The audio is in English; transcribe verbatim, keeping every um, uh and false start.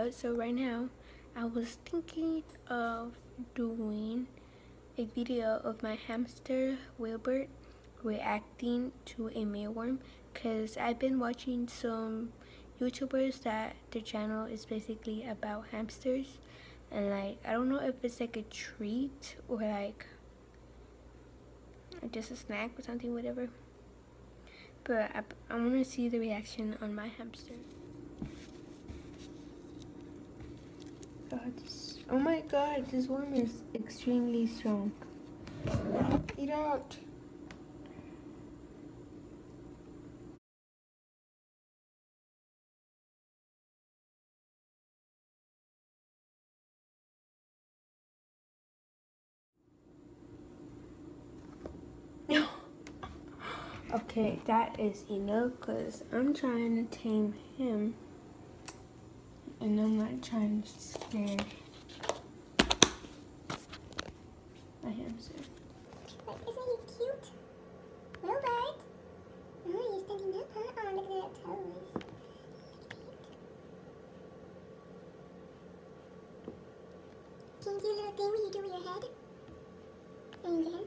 video. So right now I was thinking of doing a video of my hamster Wilbert reacting to a mealworm, because I've been watching some YouTubers that their channel is basically about hamsters, and like I don't know if it's like a treat or like just a snack or something, whatever, but I, I want to see the reaction on my hamster. God, this, oh my god, this worm is extremely strong. Eat out. Okay, that is enough, because I'm trying to tame him and I'm not trying to scare my hamster. Like, isn't he cute? Wilbert? Oh, you're standing up, huh? Oh, look at that toes. Can you do a little thing where you do with your head? And your head?